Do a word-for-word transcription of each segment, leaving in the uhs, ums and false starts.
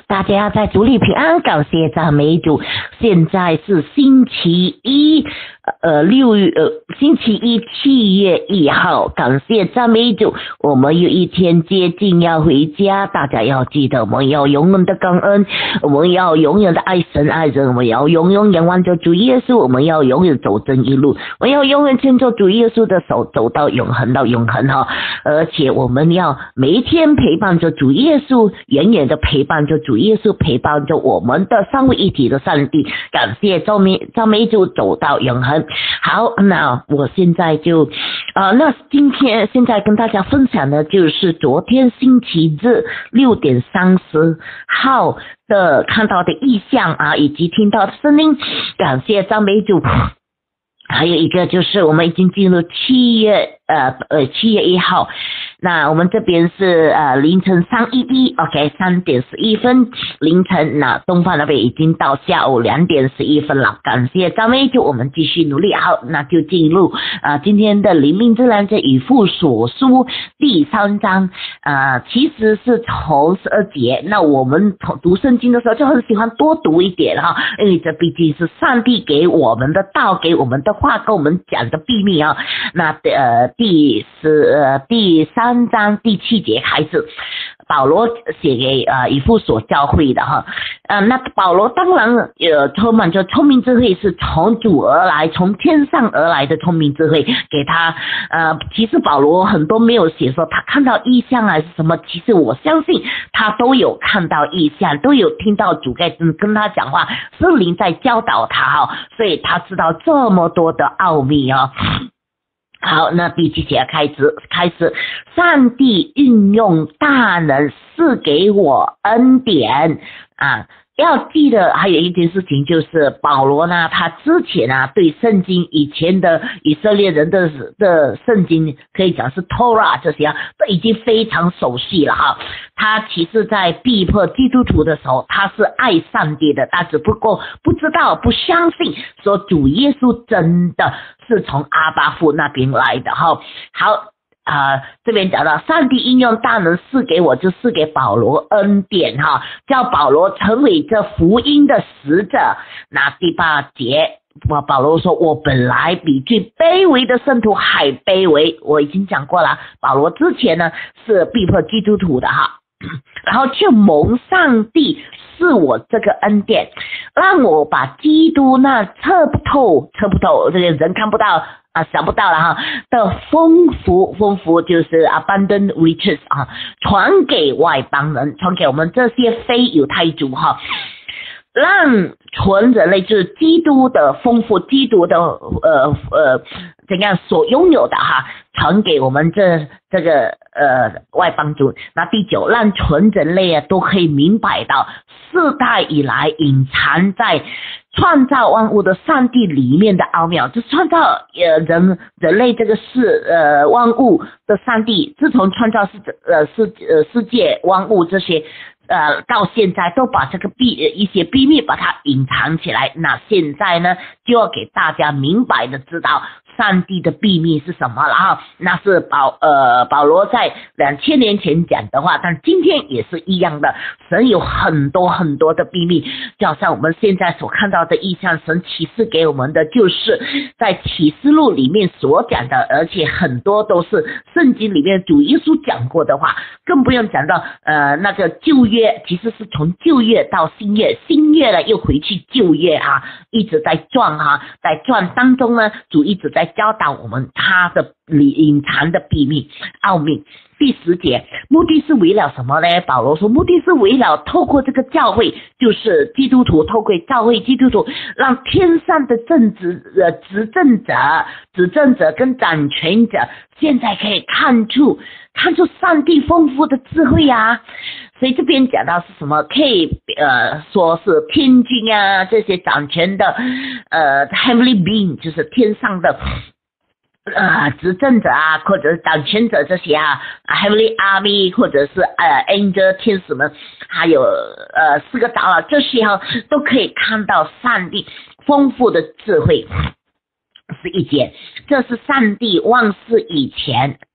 大家在主里平安，感谢赞美主。现在是星期一，呃，六月呃，星期一七月一号，感谢赞美主。我们有一天接近要回家，大家要记得，我们要永远的感恩，我们要永远的爱神爱人，我们要永远仰望着主耶稣，我们要永远走正一路，我们要永远牵着主耶稣的手，走到永恒到永恒哈。而且我们要每一天陪伴着主耶稣，远远的陪伴着主耶稣，陪伴着我们的三位一体的上帝。感谢赞美赞美主，走到永恒。好，那我现在就呃，那今天现在跟大家分享的就是昨天星期日六点三十号的看到的意象啊，以及听到的声音。感谢赞美主。还有一个就是我们已经进入七月呃呃七月一号，那我们这边是呃凌晨三一一 OK 三点十一分凌晨，那东方那边已经到下午两点十一分了。感谢赞美主，我们继续努力。好，那就进入啊、呃、今天的灵命之蓝这以弗所书第三章啊、呃，其实是从十二节。那我们读圣经的时候就很喜欢多读一点哈，因为这毕竟是上帝给我们的道，给我们的话跟我们讲的秘密啊。那呃第十呃第三章第七节开始，保罗写给呃以弗所教会的哈。呃那保罗当然呃充满着聪明智慧，是从主而来，从天上而来的聪明智慧给他。呃其实保罗很多没有写说他看到异象还是什么，其实我相信他都有看到异象，都有听到主在跟他讲话，圣灵在教导他哈，所以他知道这么多的奥秘啊。好，那第七节开始开始，上帝运用大能赐给我恩典啊。要记得还有一件事情，就是保罗呢，他之前啊对圣经以前的以色列人的的圣经可以讲是 Torah 这些啊都已经非常熟悉了哈。他其实在逼迫基督徒的时候，他是爱上帝的，他只不过不知道不相信说主耶稣真的是从阿爸父那边来的哈。好。呃，这边讲到上帝应用大能赐给我，就赐给保罗恩典哈，叫保罗成为这福音的使者。那第八节，保罗说，我本来比最卑微的圣徒还卑微。我已经讲过了，保罗之前呢是逼迫基督徒的哈，然后却蒙上帝赐我这个恩典，让我把基督那测不透测不透这个人看不到啊，想不到了哈的丰富，丰富就是 abundant riches 啊，传给外邦人，传给我们这些非犹太族哈，让纯人类就是基督的丰富，基督的呃呃怎样所拥有的哈，传给我们这这个呃外邦族。那第九，让纯人类啊都可以明白到世代以来隐藏在创造万物的上帝里面的奥妙，就是创造呃人人类这个世呃万物的上帝，自从创造世呃世呃世界万物这些呃到现在都把这个秘一些秘密把它隐藏起来。那现在呢就要给大家明白的知道上帝的秘密是什么了哈。那是保呃保罗在两千年前讲的话，但今天也是一样的。神有很多很多的秘密，就好像我们现在所看到的异象，神启示给我们的就是在启示录里面所讲的，而且很多都是圣经里面主耶稣讲过的话，更不用讲到呃那个旧约，其实是从旧约到新约，新约了又回去旧约哈，一直在转哈，在转当中呢，主一直在教导我们他的隐藏的秘密奥秘。第十节，目的是为了什么呢？保罗说，目的是为了透过这个教会，就是基督徒，透过教会基督徒，让天上的正直呃执政者、执政者跟掌权者，现在可以看出看出上帝丰富的智慧啊。所以这边讲到是什么？可以呃说是天君啊，这些掌权的呃 heavenly being， 就是天上的呃执政者啊，或者是掌权者这些啊 heavenly army， 或者是呃 angel 天使们，还有呃四个长老，这些哈都可以看到上帝丰富的智慧。是一节，这是上帝万世以前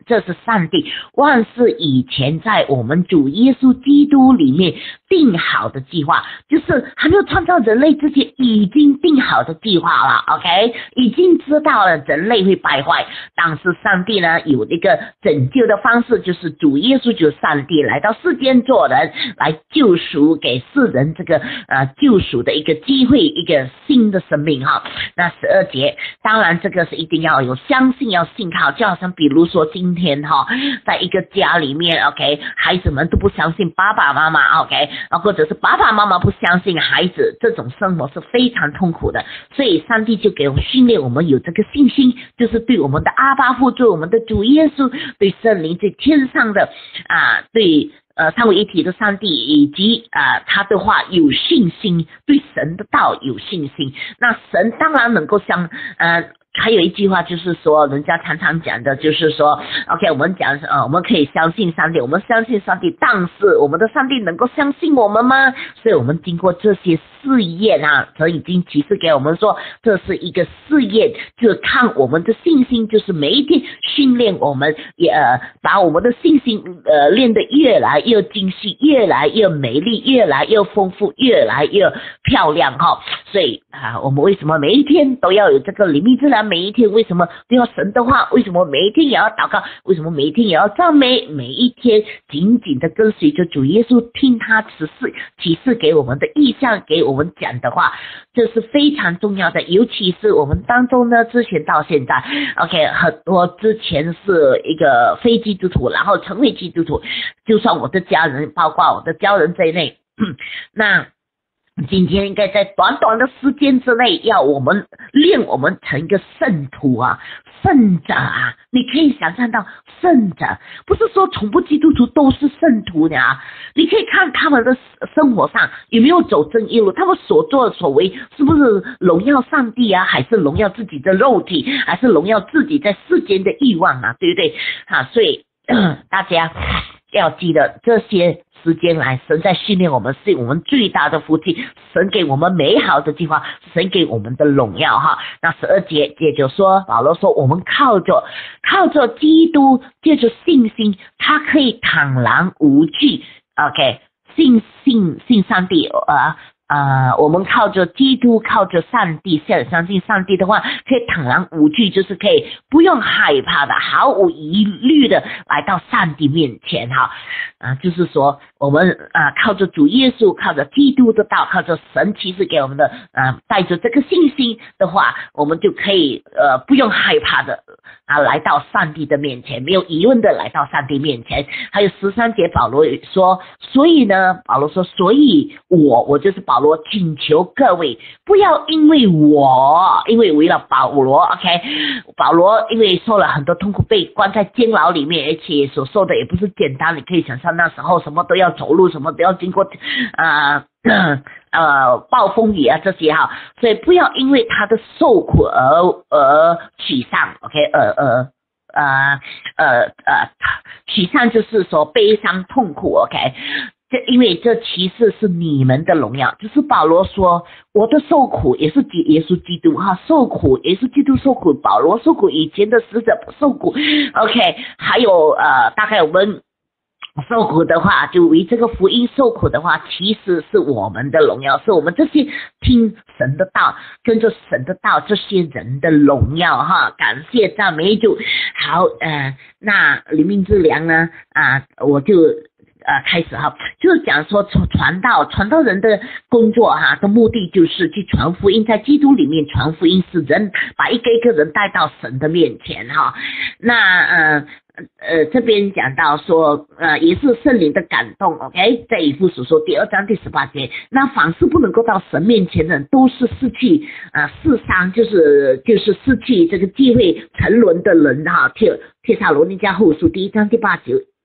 这是上帝万事以前在我们主耶稣基督里面定好的计划，就是还没有创造人类之前已经定好的计划了 OK， 已经知道了人类会败坏，但是上帝呢有一个拯救的方式，就是主耶稣就是上帝来到世间做人，来救赎给世人这个呃救赎的一个机会，一个新的生命哈。那十二节当然这个是一定要有相信，要信靠，就好像比如说今天哈，在一个家里面 OK， 孩子们都不相信爸爸妈妈 OK， 或者是爸爸妈妈不相信孩子，这种生活是非常痛苦的，所以上帝就给我们训练我们有这个信心，就是对我们的阿爸父，对我们的主耶稣，对圣灵，对天上的啊，对呃三位一体的上帝以及啊、呃、他的话有信心，对神的道有信心，那神当然能够相呃还有一句话就是说，人家常常讲的就是说 OK， 我们讲呃我们可以相信上帝，我们相信上帝，但是我们的上帝能够相信我们吗？所以我们经过这些试验啊，神已经启示给我们说这是一个试验，就是看我们的信心，就是每一天训练我们，也呃把我们的信心呃练得越来越精细，越来越美丽，越来越丰富，越来越漂亮哈。所以啊，我们为什么每一天都要有这个灵命之粮？每一天为什么都要神的话？为什么每一天也要祷告？为什么每一天也要赞美？每一天紧紧的跟随着主耶稣，听他启示启示给我们的意象，给我们讲的话，这是非常重要的。尤其是我们当中呢，之前到现在 OK， 很多之前是一个非基督徒，然后成为基督徒，就算我的家人，包括我的家人在内，那今天应该在短短的时间之内，要我们练我们成一个圣徒啊，圣者啊！你可以想象到圣者，不是说全部基督徒都是圣徒的啊。你可以看他们的生活上有没有走正义路，他们所作所为是不是荣耀上帝啊，还是荣耀自己的肉体，还是荣耀自己在世间的欲望啊，对不对啊？所以大家要记得这些时间来，神在训练我们，是我们最大的福气，神给我们美好的计划，神给我们的荣耀哈。那十二节接着说，保罗说我们靠着靠着基督，借着信心，他可以坦然无惧 OK， 信信信上帝呃呃，我们靠着基督，靠着上帝，相信上帝的话，可以坦然无惧，就是可以不用害怕的，毫无疑虑的来到上帝面前哈。啊，就是说我们啊靠着主耶稣，靠着基督的道，靠着神启示给我们的啊，带着这个信心的话，我们就可以呃不用害怕的啊来到上帝的面前，没有疑问的来到上帝面前。还有十三节保罗说，所以呢，保罗说，所以我我就是保罗请求各位不要因为我，因为为了保罗 OK， 保罗因为受了很多痛苦，被关在监牢里面，而且所受的也不是简单，你可以想象那时候什么都要走路，什么都要经过呃呃暴风雨啊这些哈，所以不要因为他的受苦而而沮丧 OK， 呃呃呃呃呃沮丧就是说悲伤痛苦 OK，这因为这其实是你们的荣耀，就是保罗说我的受苦也是耶稣基督哈，受苦也是基督受苦，保罗受苦，以前的使者不受苦 OK， 还有呃大概我们受苦的话，就为这个福音受苦的话，其实是我们的荣耀，是我们这些听神的道，跟着神的道这些人的荣耀哈，感谢赞美主。好呃那灵命之粮呢啊我就呃，开始哈，就是讲说传道，传道人的工作哈，的目的就是去传福音，在基督里面传福音，使人把一个一个人带到神的面前哈。那呃呃这边讲到说呃也是圣灵的感动 OK， 在以弗所说第二章第十八节，那凡是不能够到神面前的人，都是失去呃世上就是就是失去这个机会沉沦的人哈。帖帖撒罗尼迦后书第一章第八节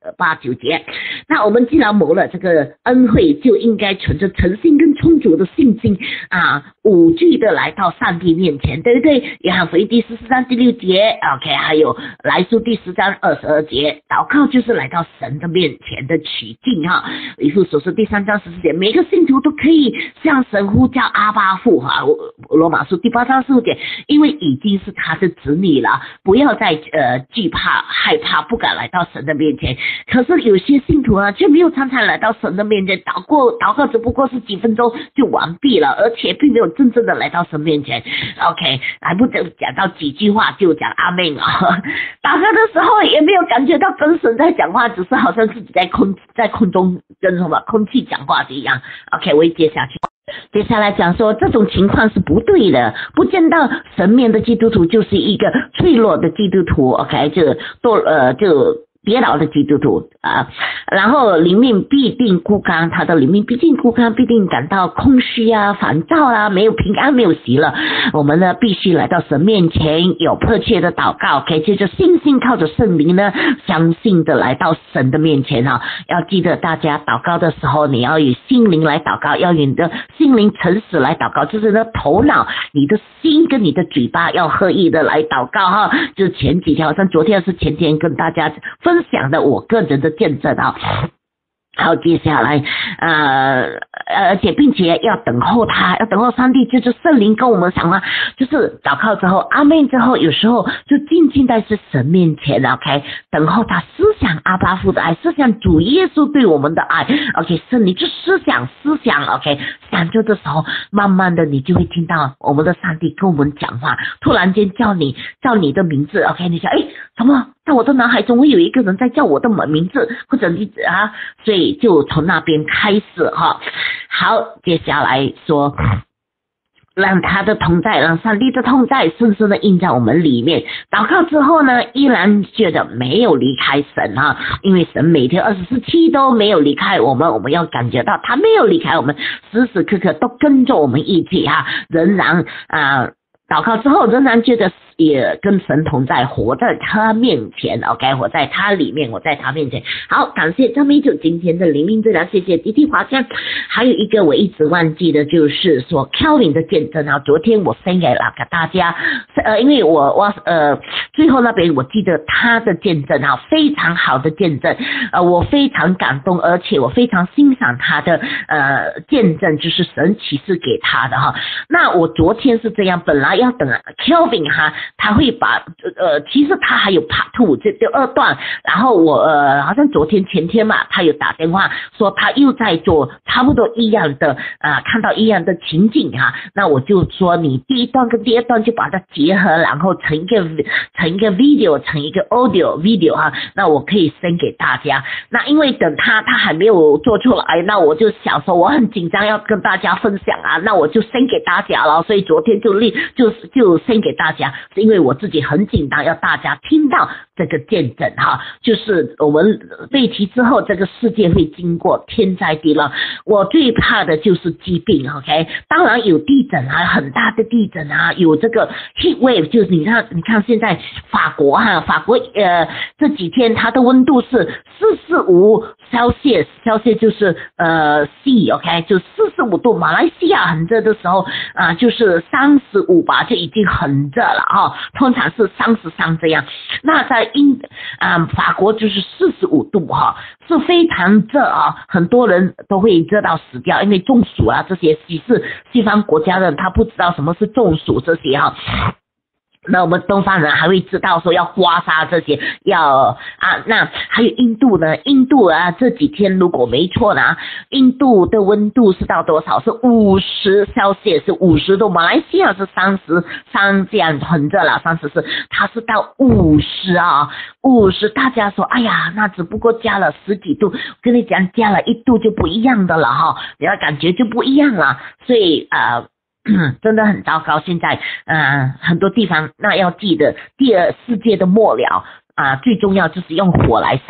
八九节。那我们既然谋了这个恩惠，就应该存着诚信跟充足的信心啊，无惧的来到上帝面前，对不对？约翰福音第十四章第六节 ，OK， 还有来书第十章二十二节，祷告就是来到神的面前的取径哈。以弗所书第三章十四节，每个信徒都可以向神呼叫阿爸父哈。罗马书第八章十五节，因为已经是他的子女了，不要再呃惧怕害怕，不敢来到神的面前。可是有些信徒啊，却没有常常来到神的面前，祷过祷告只不过是几分钟就完毕了，而且并没有真正的来到神面前。OK， 还不等讲到几句话就讲阿们啊，祷告的时候也没有感觉到跟神在讲话，只是好像自己在空在空中跟什么空气讲话一样。OK， 我会接下去。接下来讲说这种情况是不对的，不见到神面的基督徒就是一个脆弱的基督徒 ，OK， 就都呃就跌倒的基督徒啊，然后灵命必定枯干，他的灵命必定枯干，必定感到空虚啊、烦躁啊，没有平安，没有喜乐。我们呢必须来到神面前，有迫切的祷告，可以借着信心靠着圣灵呢，相信的来到神的面前啊。要记得大家祷告的时候，你要以心灵来祷告，要以你的心灵诚实来祷告，就是呢头脑、你的心跟你的嘴巴要合一的来祷告哈。就是前几天，好像昨天是前天跟大家分享的我个人的见证啊。好，接下来呃而且并且要等候他，要等候上帝，就是圣灵跟我们讲话，就是祷告之后阿们之后，有时候就静静在是神面前 OK， 等候他，思想阿爸父的爱，思想主耶稣对我们的爱 OK， 圣灵就思想思想 OK， 想着的时候，慢慢的你就会听到我们的上帝跟我们讲话，突然间叫你叫你的名字 OK， 你想诶怎么在我的脑海中会有一个人在叫我的名字，或者你啊，所以就从那边开始哈。好，接下来说，让他的同在，让上帝的同在深深的印在我们里面。祷告之后呢，依然觉得没有离开神啊，因为神每天二十四七都没有离开我们，我们要感觉到他没有离开我们，时时刻刻都跟着我们一起哈，仍然啊。祷告之后仍然觉得也跟神同在，活在他面前 OK， 活在他里面，我在他面前。好，感谢张美九今天的灵命治疗，谢谢滴滴华香。还有一个我一直忘记的就是说 Kelvin 的见证啊，昨天我分给了给大家，呃，因为我我呃最后那边我记得他的见证啊，非常好的见证，呃，我非常感动，而且我非常欣赏他的呃见证，就是神启示给他的哈。那我昨天是这样，本来要等 Kelvin 哈，他会把呃，其实他还有 part two 这第二段，然后我呃好像昨天前天嘛，他有打电话说他又在做差不多一样的啊、呃，看到一样的情景哈，那我就说你第一段跟第二段就把它结合，然后成一个成一个 video， 成一个 audio video 哈，那我可以send给大家。那因为等他他还没有做出来，那我就想说我很紧张要跟大家分享啊，那我就send给大家了，所以昨天就立就就send给大家，是因为我自己很紧张要大家听到这个见证哈，就是我们被提之后这个世界会经过天灾地乱，我最怕的就是疾病 OK， 当然有地震啊，很大的地震啊，有这个 heat wave， 就是你看你看现在法国哈，法国呃这几天它的温度是四十五 Celsius， Celsius 就是呃 C OK， 就四十五度，马来西亚很热的时候啊、呃、就是三十五吧，就已经很热了哈、哦，通常是三十三这样。那在英啊、呃、法国就是四十五度哈、哦，是非常热啊，很多人都会热到死掉，因为中暑啊这些，其实西方国家的他不知道什么是中暑这些哈、哦。那我们东方人还会知道说要刮痧这些，要啊，那还有印度呢？印度啊，这几天如果没错呢，印度的温度是到多少？是五十Celsius，是五十度。马来西亚是三十三，这样很热了，三十四，它是到五十啊，五十。大家说，哎呀，那只不过加了十几度，跟你讲，加了一度就不一样的了哈，你要感觉就不一样了，所以呃。真的很糟糕，现在呃很多地方，那要记得第二世界的末了啊、呃，最重要就是用火来烧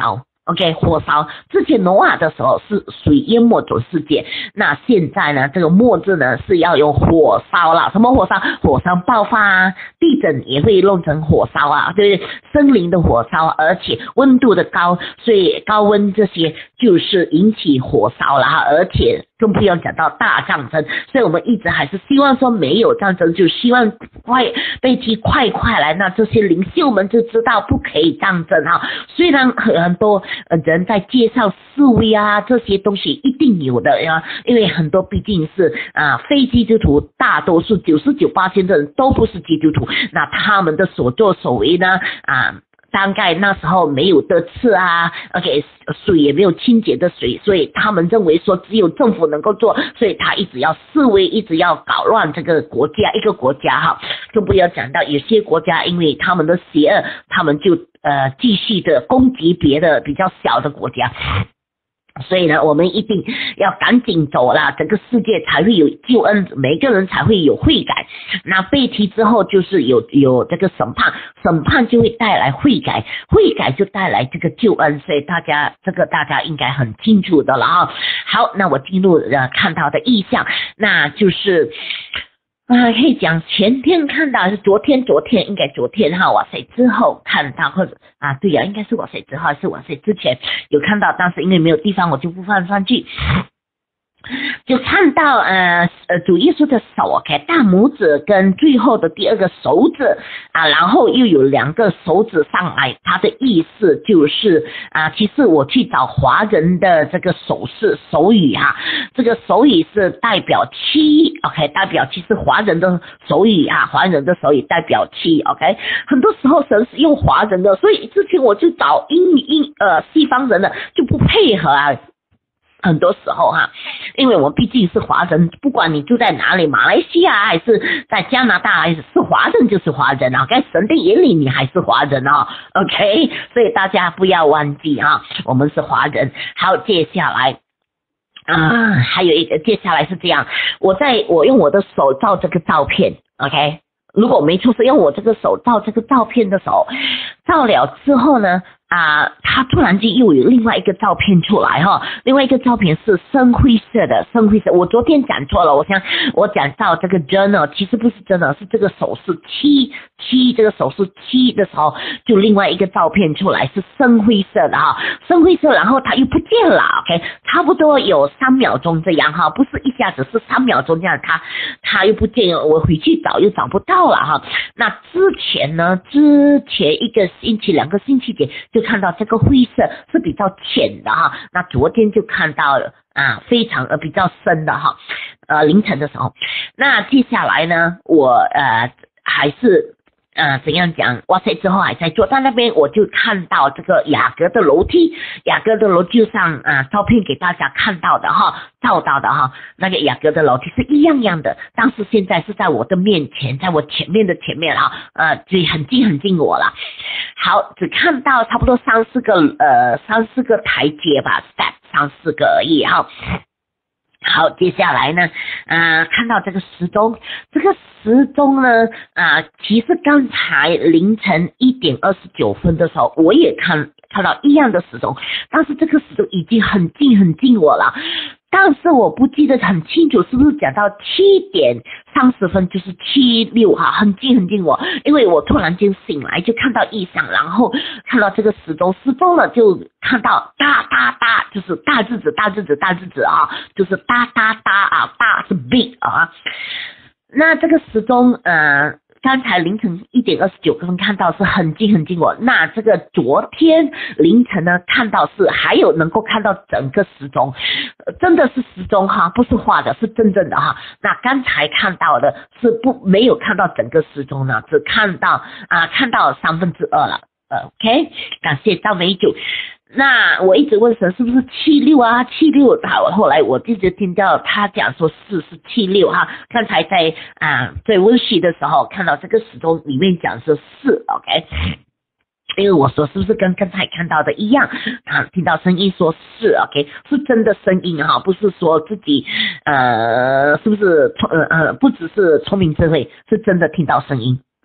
OK， 火烧之前挪亚的时候是水淹没走世界，那现在呢，这个末日呢是要用火烧了。什么火烧？火山爆发啊，地震也会弄成火烧啊，对不对？森林的火烧，而且温度的高，所以高温这些就是引起火烧了哈，而且更不要讲到大战争。所以我们一直还是希望说没有战争，就希望快被提快快来，那这些领袖们就知道不可以战争哈。虽然很多人在介绍示威啊，这些东西一定有的呀，因为很多毕竟是啊非基督徒，大多数九十九%的人都不是基督徒，那他们的所作所为呢啊。大概那时候没有得吃啊 ，OK， 水也没有清洁的水，所以他们认为说只有政府能够做，所以他一直要示威，一直要搞乱这个国家，一个国家哈，更不要讲到有些国家因为他们的邪恶，他们就呃继续的攻击别的比较小的国家。所以呢，我们一定要赶紧走了，整个世界才会有救恩，每个人才会有悔改。那被提之后，就是有有这个审判，审判就会带来悔改，悔改就带来这个救恩。所以大家这个大家应该很清楚的了哈。好，那我进入呃看到的意象，那就是。啊，可以讲前天看到还是昨天，昨天应该昨天哈，哇塞之后看到，或者啊对呀、啊，应该是哇塞之后还是哇塞之前有看到，但是因为没有地方我就不放上去。就看到呃呃主耶稣的手 OK 大拇指跟最后的第二个手指啊，然后又有两个手指上来，它的意思就是啊，其实我去找华人的这个手势手语哈、啊，这个手语是代表七 OK， 代表七是华人的手语啊，华人的手语代表七 OK， 很多时候神是用华人的，所以之前我就找英语英呃西方人的就不配合啊。很多时候哈，因为我毕竟是华人，不管你住在哪里，马来西亚还是在加拿大，还是是华人就是华人啊，在神的眼里你还是华人哦 ，OK， 所以大家不要忘记啊，我们是华人。好，接下来啊，还有一个，接下来是这样，我在我用我的手照这个照片 ，OK， 如果没错是用我这个手照这个照片的时候，照了之后呢。啊，他突然间又有另外一个照片出来哈，另外一个照片是深灰色的，深灰色。我昨天讲错了，我想我讲到这个 journal， 其实不是 journal， 是这个手势七七，这个手势七的时候，就另外一个照片出来是深灰色的哈，深灰色，然后它又不见了 ，OK， 差不多有三秒钟这样哈，不是一下子是三秒钟这样，它它又不见了，我回去找又找不到了哈。那之前呢，之前一个星期、两个星期前。就看到这个灰色是比较浅的哈，那昨天就看到了啊，非常呃比较深的哈，呃凌晨的时候，那接下来呢，我呃还是呃怎样讲，哇塞之后还在坐在那边，我就看到这个雅阁的楼梯，雅阁的楼梯上啊、呃、照片给大家看到的哈，照到的哈，那个雅阁的楼梯是一样样的，但是现在是在我的面前，在我前面的前面哈，呃就很近很近我了。好，只看到差不多三四个呃三四个台阶吧 ，step 三四个而已哈。好，接下来呢，呃，看到这个时钟，这个时钟呢，啊、呃，其实刚才凌晨一点二十九分的时候，我也看看到一样的时钟，但是这个时钟已经很近很近我了。但是我不记得很清楚是不是讲到七点三十分就是七六哈，很近很近我，因为我突然间醒来就看到异象，然后看到这个时钟，时钟了就看到哒哒哒，就是大日子大日子大日子啊，就是哒哒哒啊，大是 big 啊。那这个时钟呃。刚才凌晨一点二十九分看到是很近很近我，那这个昨天凌晨呢看到是还有能够看到整个时钟，真的是时钟哈，不是画的，是真正的哈。那刚才看到的是不没有看到整个时钟呢，只看到啊看到三分之二了。OK， 感谢赵美九。那我一直问神是不是七六啊七六，好，后来我一直听到他讲说是是七六哈。刚才在啊在温习的时候看到这个时钟里面讲是四 OK， 因为我说是不是跟刚才看到的一样啊？听到声音说是 OK， 是真的声音哈，不是说自己呃是不是聪呃呃不只是聪明智慧，是真的听到声音。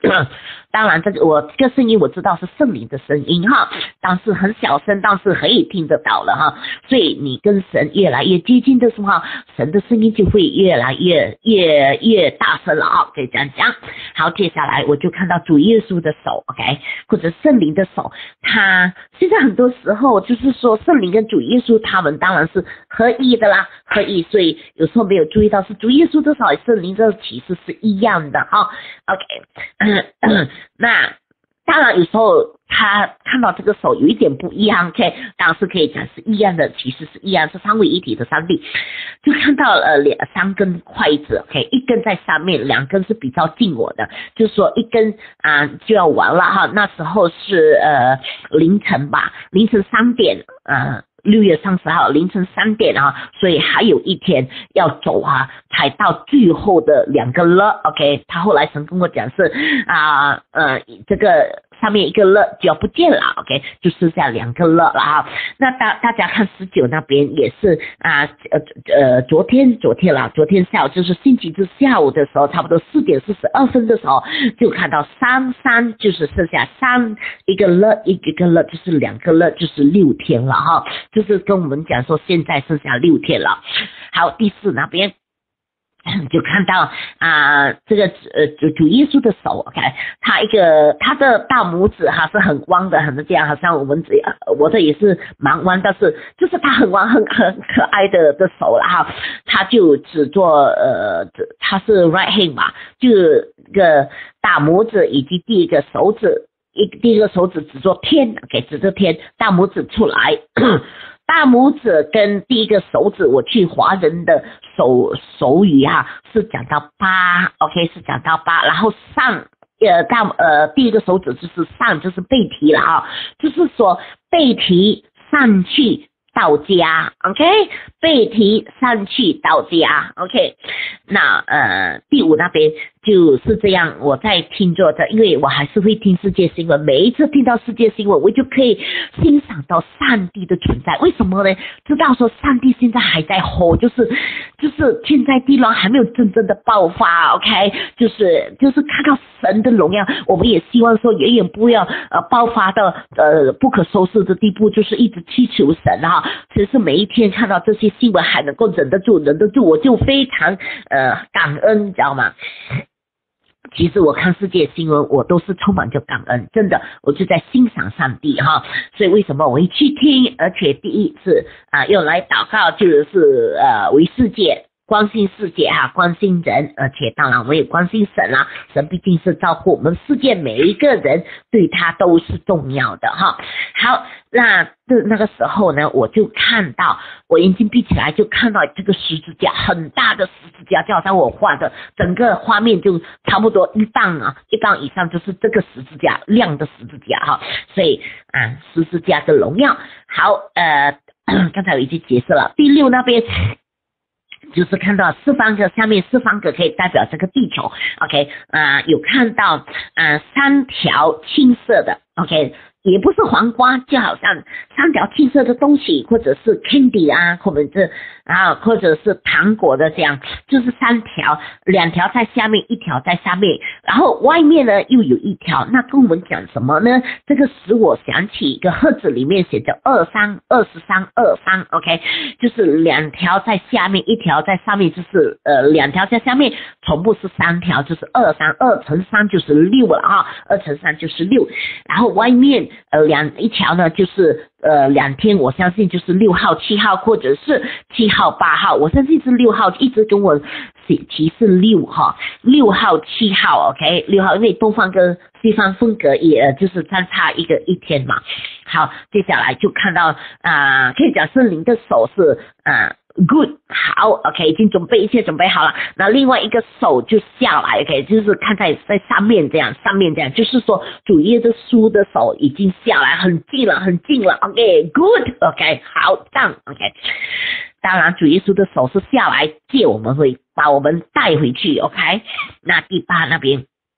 当然这个我这个声音我知道是圣灵的声音哈，但是很小声，但是可以听得到了哈。所以你跟神越来越接近的时候，神的声音就会越来越越越大声了啊，可以这样讲。好，接下来我就看到主耶稣的手 ，OK， 或者圣灵的手，他现在很多时候就是说圣灵跟主耶稣他们当然是合一的啦，合一，所以有时候没有注意到是主耶稣的手，圣灵的其实是一样的哈。OK， 嗯嗯，那当然有时候他看到这个手有一点不一样 ，OK， 当然是可以讲是一样的，其实是一样，是三位一体的上帝。就看到呃两三根筷子 ，OK， 一根在上面，两根是比较近我的，就是说一根啊、呃、就要完了哈。那时候是呃凌晨吧，凌晨三点，呃。六月三十号凌晨三点啊，所以还有一天要走啊，才到最后的两个了 ，OK， 他后来曾跟我讲是啊呃这个上面一个了就要不见了 ，OK， 就剩下两个了了哈。那大大家看十九那边也是啊呃呃昨天昨天啦，昨天下午就是星期日下午的时候，差不多四点四十二分的时候，就看到三三就是剩下三一个了一个了就是两个了，就是六天了哈。就是跟我们讲说现在剩下六天了。好，第四那边就看到啊、呃，这个呃主主耶稣的手 ，OK， 他一个他的大拇指哈是很弯的，很这样，好像我们这我的也是蛮弯，但是就是他很弯很很可爱的的手了哈，他就只做呃他是 right hand 嘛，就一个大拇指以及第一个手指。一第一个手指指着天 ，OK， 指着天，大拇指出来，大拇指跟第一个手指，我去华人的手手语啊，是讲到八 ，OK， 是讲到八，然后上呃大呃第一个手指就是上，就是背提了啊，就是说背提上去到家 ，OK， 背提上去到家 ，OK， 那呃第五那边。就是这样，我在听着的，因为我还是会听世界新闻，每一次听到世界新闻，我就可以欣赏到上帝的存在。为什么呢？知道说上帝现在还在吼，就是就是天灾地乱还没有真正的爆发 ，OK， 就是就是看到神的荣耀，我们也希望说远远不要呃爆发到呃不可收拾的地步，就是一直祈求神哈。其实每一天看到这些新闻还能够忍得住，忍得住，我就非常呃感恩，你知道吗？其实我看世界新闻，我都是充满着感恩，真的，我就在欣赏上帝哈。所以为什么我会去听，而且第一次啊用来祷告，就是呃为世界。关心世界哈，关心人，而且当然我们也关心神啦。神毕竟是照顾我们世界每一个人，对他都是重要的哈。好，那那个时候呢，我就看到我眼睛闭起来，就看到这个十字架，很大的十字架，就好像我画的整个画面就差不多一半啊，一半以上就是这个十字架，亮的十字架哈。所以啊，十字架的荣耀。好，呃，刚才我已经解释了。第六那边。就是看到四方格，下面四方格可以代表这个地球 ，OK， 啊、呃，有看到呃三条青色的 ，OK， 也不是黄瓜，就好像三条青色的东西，或者是 candy 啊，或者是啊，或者是糖果的这样，就是三条，两条在下面，一条在下面，然后外面呢又有一条，那跟我们讲什么呢？这个使我想起一个盒子里面写着二三二十三二三 ，OK， 就是两条在下面，一条在上面，就是呃两条在下面，全部是三条，就是二三二乘三就是六了啊，二乘三就是六，然后外面呃两一条呢就是呃两天，我相信就是六号、七号或者是七号、八号，我相信是六号，一直跟我提示六哈，六号、七号 ，OK， 六号，因为东方跟西方风格也就是相差一个一天嘛。好，接下来就看到啊、呃，可以讲圣灵的手是啊。呃Good， 好 ，OK， 已经准备一切准备好了。那另外一个手就下来 ，OK， 就是看在在上面这样，上面这样，就是说主耶稣的手已经下来，很近了，很近了 ，OK，Good，OK， 好，这样 ，OK。当然，主耶稣的手是下来借我们回，把我们带回去 ，OK。那第八那边。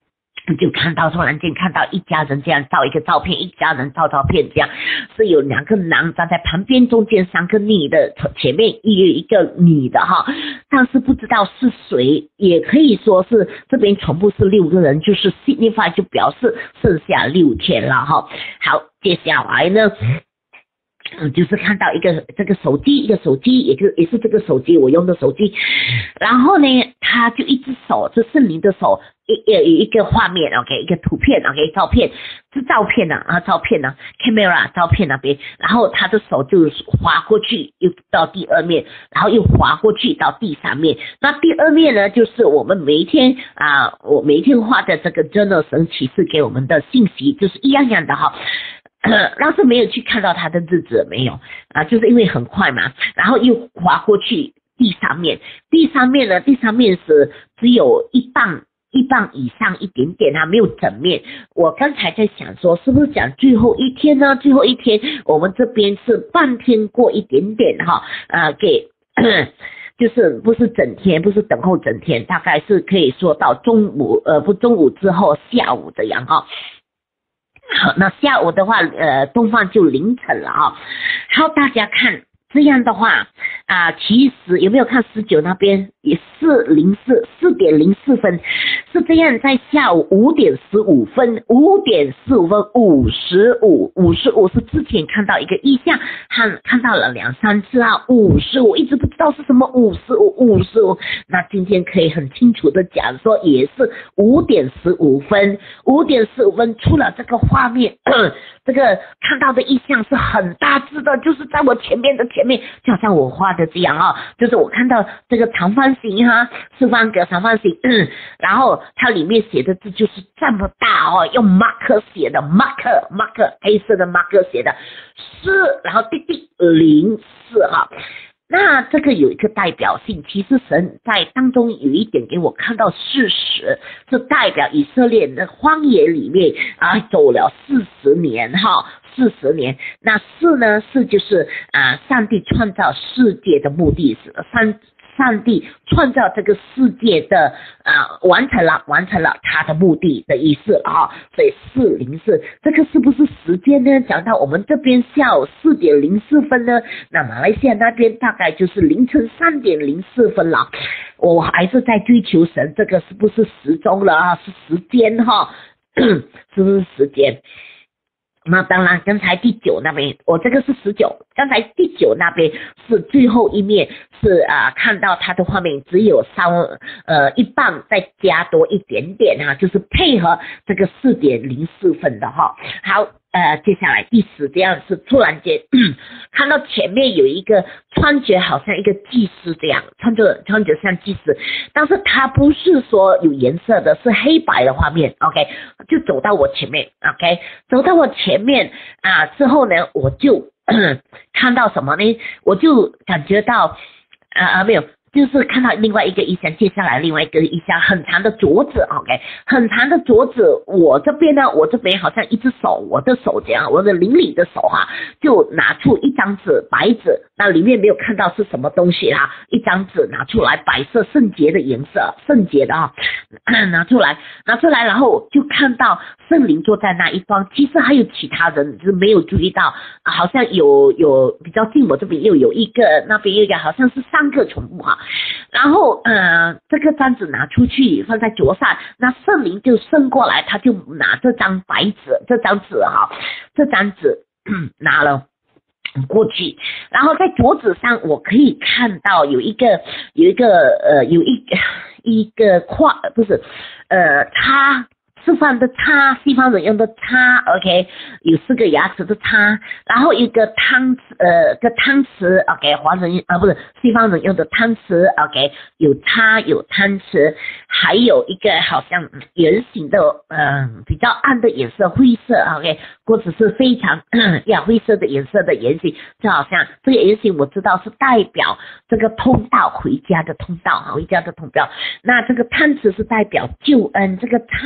就看到突然间看到一家人这样照一个照片，一家人照照片这样，是有两个男站在旁边，中间三个女的，前面一一个女的哈，但是不知道是谁，也可以说是这边全部是六个人，就是 signify 就表示剩下六天了哈。好，接下来呢嗯，就是看到一个这个手机，一个手机，也就也是这个手机我用的手机，然后呢，他就一只手，这圣灵的手，一有一个画面 ，OK， 一个图片 ，OK， 照片，是照片呢啊，照片呢 ，camera 照片那边，然后他的手就滑过去，又到第二面，然后又滑过去到第三面，那第二面呢，就是我们每一天啊，我每一天画的这个 journal 神启示给我们的信息，就是一样样的哈。但是没有去看到他的日子没有啊，就是因为很快嘛，然后又滑过去第三面，第三面呢，第三面是只有一半一半以上一点点，它没有整面。我刚才在想说，是不是讲最后一天呢？最后一天我们这边是半天过一点点哈，呃，给。就是不是整天，不是等候整天，大概是可以说到中午，呃，不中午之后下午这样哈。好，那下午的话，呃，东方就凌晨了啊。好，大家看这样的话啊、呃，其实有没有看十九那边也四零四四点零四分是这样，在下午五点十五分，五点十五分五十五，五十五是之前看到一个意象，看看到了两三次啊，五十五一直不知道是什么五十五五十五，那今天可以很清楚的讲说也是五点十五分，五点十五分出了这个画面，这个看到的意象是很大致的，就是在我前面的前面，就好像我画的这样啊，就是我看到这个长方形哈，四方格长方形，嗯，然后它里面写的字就是这么大哦，用 marker 写的 marker marker 黑色的 marker 写的四，然后滴滴零四哈。那这个有一个代表性，其实神在当中有一点给我看到事实，是代表以色列的荒野里面啊走了四十年哈，四十年。那四呢，四就是啊上帝创造世界的目的是上上帝创造这个世界的啊完成了完成了他的目的的意思啊，所以四零四这个是不是时间呢？讲到我们这边下午四点零四分呢，那马来西亚那边大概就是凌晨三点零四分了。我还是在追求神，这个是不是时钟了啊？是时间哈，是不是时间？那当然，刚才第九那边，我这个是十九，刚才第九那边是最后一面，是啊、呃，看到它的画面只有三呃一半，再加多一点点哈、啊，就是配合这个四点零四分的哈。好。呃，接下来第十这样是突然间看到前面有一个穿着好像一个祭司这样，穿着穿着像祭司，但是他不是说有颜色的，是黑白的画面 ，OK， 就走到我前面 ，OK， 走到我前面啊之后呢，我就看到什么呢？我就感觉到啊啊没有。就是看到另外一个意象，接下来另外一个意象，很长的镯子 ，OK， 很长的镯子。我这边呢，我这边好像一只手，我的手这样，我的邻里的手哈、啊，就拿出一张纸，白纸，那里面没有看到是什么东西啦，一张纸拿出来，白色圣洁的颜色，圣洁的啊，拿出来，拿出来，然后就看到圣灵坐在那一方，其实还有其他人，就是没有注意到，好像有有比较近我这边又有一个，那边又一个，好像是三个全部哈。然后呃这个张纸拿出去放在桌上，那圣灵就伸过来，他就拿这张白纸，这张纸哈，这张纸拿了过去，然后在桌子上我可以看到有一个有一个呃有一个一个跨不是呃叉。吃饭的叉，西方人用的叉 ，OK， 有四个牙齿的叉，然后一个汤匙，呃，个汤匙 ，OK， 华人啊不是西方人用的汤匙 ，OK， 有叉有汤匙，还有一个好像圆形的，嗯、呃，比较暗的颜色，灰色 ，OK， 锅子是非常呀灰色的颜色的圆形，就好像这个圆形我知道是代表这个通道回家的通道，回家的通道，那这个汤匙是代表救恩，这个叉呢是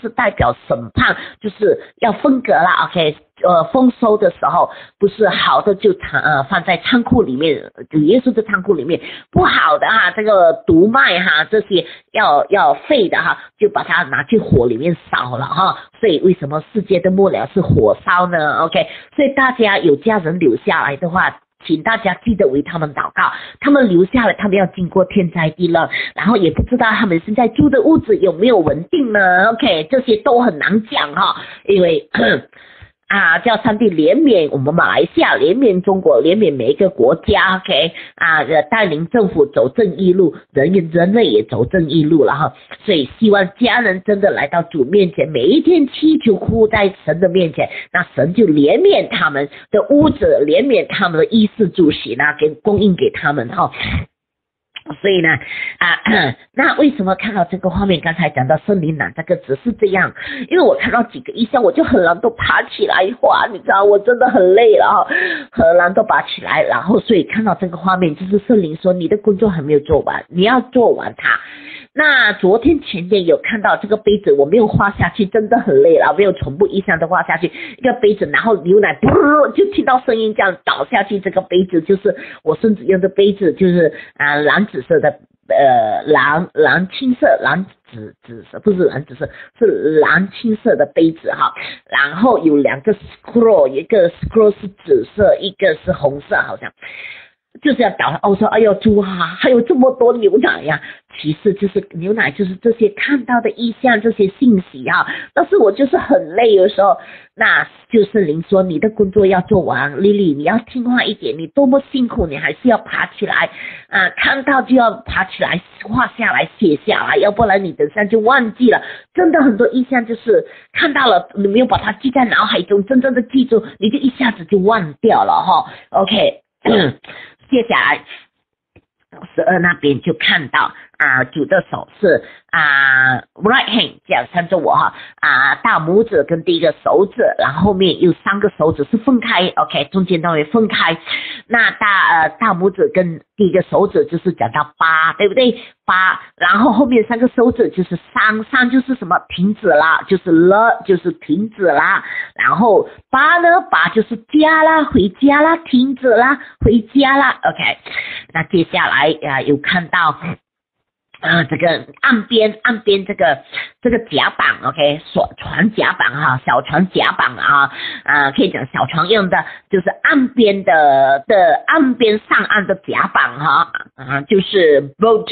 代表审判，就是要分隔啦 OK。呃，丰收的时候，不是好的就呃放在仓库里面，主耶稣的仓库里面，不好的哈，这个毒麦哈，这些要要废的哈，就把它拿去火里面烧了哈。所以为什么世界的末了是火烧呢 ？OK， 所以大家有家人留下来的话，请大家记得为他们祷告，他们留下来，他们要经过天灾地乱，然后也不知道他们现在住的屋子有没有稳定呢 ？OK， 这些都很难讲哈，因为啊，叫上帝怜悯我们马来西亚，怜悯中国，怜悯每一个国家 ，OK， 啊，带领政府走正义路，人人类也走正义路了哈。所以希望家人真的来到主面前，每一天祈求哭在神的面前，那神就怜悯他们的屋子，怜悯他们的衣食住行啊，给供应给他们哈。所以呢，啊，那为什么看到这个画面？刚才讲到圣灵男这个只是这样，因为我看到几个异象，我就很难都爬起来画，你知道，我真的很累了哈，很难都爬起来，然后所以看到这个画面，就是圣灵说你的工作还没有做完，你要做完它。那昨天前天有看到这个杯子，我没有画下去，真的很累了，没有全部意象都画下去。一个杯子，然后牛奶噗就听到声音这样倒下去，这个杯子就是我孙子用的杯子，就是啊蓝紫色的呃蓝蓝青色蓝紫紫色，不是蓝紫色，是蓝青色的杯子哈。然后有两个 scroll， 一个 scroll 是紫色，一个是红色，好像。就是要倒，我说哎呦猪啊，还有这么多牛奶呀、啊！其实就是牛奶，就是这些看到的意象，这些信息啊。但是我就是很累，有时候那就是灵说你的工作要做完，丽丽你要听话一点，你多么辛苦，你还是要爬起来啊！看到就要爬起来，画下来，写下来，要不然你等下就忘记了。真的很多意象就是看到了，你没有把它记在脑海中，真正的记住，你就一下子就忘掉了哈。OK。接下来十二那边就看到啊，主的手是啊 right hand 这样看着我哈啊，大拇指跟第一个手指，然后后面有三个手指是分开 ，OK， 中间都会分开。那大呃大拇指跟第一个手指就是讲到八，对不对？八，然后后面三个手指就是三，三就是什么？停止啦，就是了，就是停止啦。然后八呢，八就是家啦，回家啦，停止啦，回家啦 ，OK。那接下来啊、呃，有看到。呃，这个岸边岸边这个这个甲板 ，OK， 船甲板哈，小船甲板啊，呃，可以讲小船用的，就是岸边的的岸边上岸的甲板哈，啊、呃，就是 boat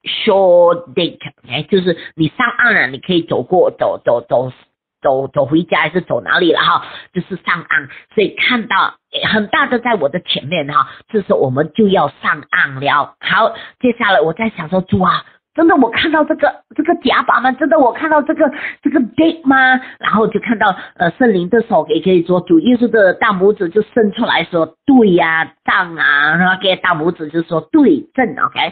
shore deck， 哎，就是你上岸了，你可以走过走走走走走回家还是走哪里了哈，就是上岸，所以看到很大的在我的前面哈，这时候我们就要上岸了。好，接下来我在想说，主啊。真的我看到这个这个甲板吗？真的我看到这个这个 date 吗？然后就看到呃圣灵的手也可以说主耶稣的大拇指就伸出来说对呀、啊、正啊，然后给大拇指就说对正 OK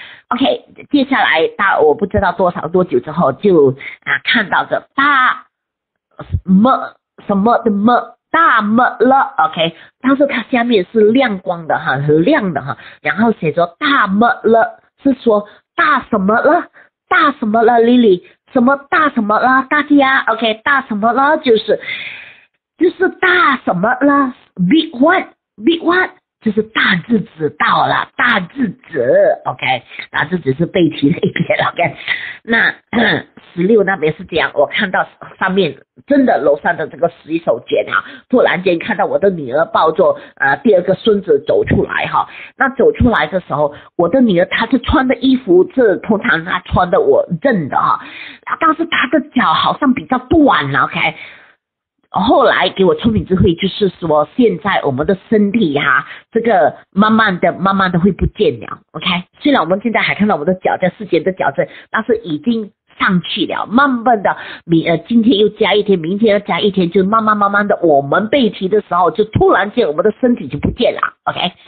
OK， 接下来大我不知道多少多久之后就啊看到这大么什么的么。大么了 ，OK， 但是它下面是亮光的哈，很亮的哈，然后写着大么了，是说大什么了，大什么了 ，Lily， 什么大什么了，大家 ，OK， 大什么了，就是就是大什么了 ，big one，big one， 就是大日子到了，大日子 ，OK， 大日子是背题那边 ，OK， 那十六那边是这样，我看到上面真的楼上的这个洗手间啊，突然间看到我的女儿抱着呃第二个孙子走出来哈，那走出来的时候，我的女儿她是穿的衣服是通常她穿的我认的哈，但是她的脚好像比较短了 ，OK。后来给我聪明智慧，就是说现在我们的身体哈、啊，这个慢慢的、慢慢的会不见了 ，OK。虽然我们现在还看到我们的脚在世界的脚在，但是已经上去了，慢慢的，明呃今天又加一天，明天又加一天，就慢慢慢慢的，我们背题的时候，就突然间我们的身体就不见了 ，OK。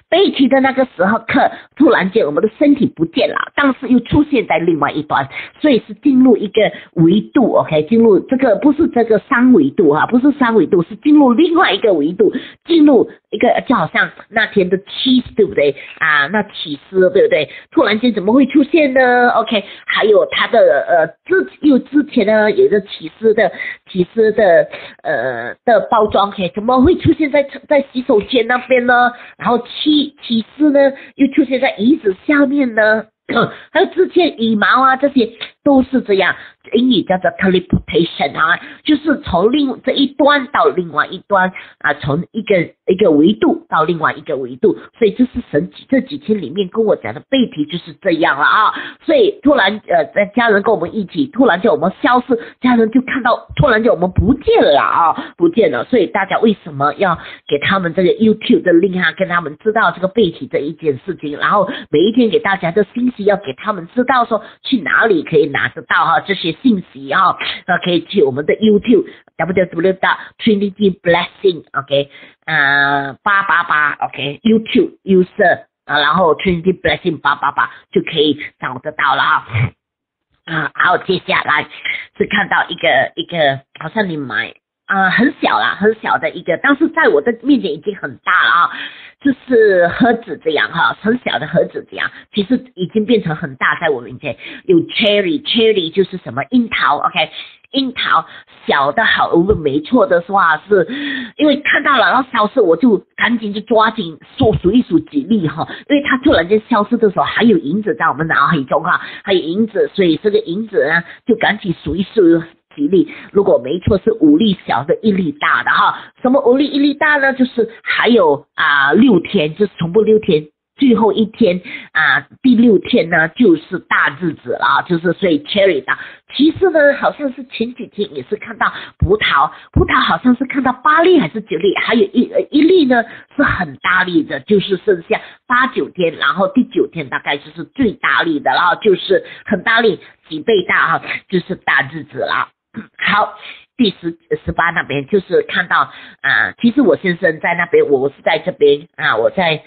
背题的那个时候刻，突然间我们的身体不见了，但是又出现在另外一端，所以是进入一个维度 OK， 进入这个不是这个三维度哈，不是三维度，是进入另外一个维度，进入一个就好像那天的启示对不对啊？那启示对不对？突然间怎么会出现呢 ？OK， 还有它的呃之又之前呢有一个启示的启示的呃的包装 OK， 怎么会出现在在洗手间那边呢？然后启启示呢又出现在椅子下面呢？还有之前羽毛啊，这些都是这样，英语叫做 teleportation 啊，就是从另这一端到另外一端啊，从一个一个维度到另外一个维度，所以这是神这几天里面跟我讲的背题就是这样了啊，所以突然呃，在家人跟我们一起，突然间我们消失，家人就看到突然间我们不见了啊，不见了，所以大家为什么要给他们这个 YouTube 的 link 啊，跟他们知道这个背题这一件事情，然后每一天给大家的信息要给他们知道说去哪里可以拿得到哈这些信息啊，呃可以去我们的 YouTube w w w dot trinity blessing OK 呃八八八 OK YouTube user 啊，然后 Trinity Blessing 八八八就可以找得到了啊。啊，然后接下来是看到一个一个好像你买啊、呃、很小啦，很小的一个，但是在我的面前已经很大了啊，就是盒子这样哈，很小的盒子这样，其实已经变成很大，在我面前有 cherry cherry 就是什么樱桃 OK。樱桃小的好，没错的话是因为看到了，然后消失我就赶紧就抓紧数数一数几粒哈，因为它突然间消失的时候还有银子在我们脑海中哈，还有银子，所以这个银子呢就赶紧数一数几粒，如果没错是五粒小的一粒大的哈，什么五粒一粒大呢？就是还有啊、呃、六天，就是重复六天。最后一天啊，第六天呢就是大日子了，就是所以 cherry 的。其实呢，好像是前几天也是看到葡萄，葡萄好像是看到八粒还是九粒，还有一一粒呢是很大粒的，就是剩下八九天，然后第九天大概就是最大粒的，然后就是很大粒，几倍大哈，就是大日子了。好。第十十八那边就是看到啊、呃，其实我先生在那边，我是在这边啊，我在。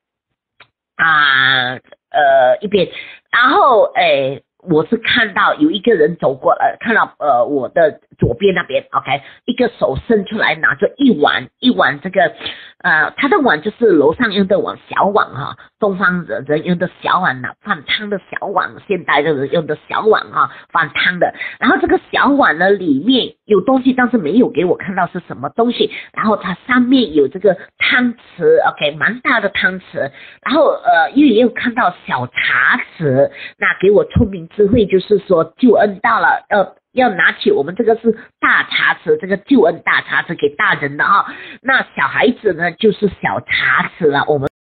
啊呃一边，然后诶我是看到有一个人走过来，看到呃我的左边那边 OK， 一个手伸出来拿着一碗一碗这个呃他的碗就是楼上用的碗，小碗哈，东方人人用的小碗呐，放汤的小碗，现代的人用的小碗哈，放汤的，然后这个小碗呢里面有东西，但是没有给我看到是什么东西，然后它上面有这个汤匙 OK， 蛮大的汤匙，然后呃又也有看到小茶匙，那给我聪明智慧就是说救恩到了，要要拿起我们这个是大茶匙，这个救恩大茶匙给大人的啊，那小孩子呢就是小茶匙了，我们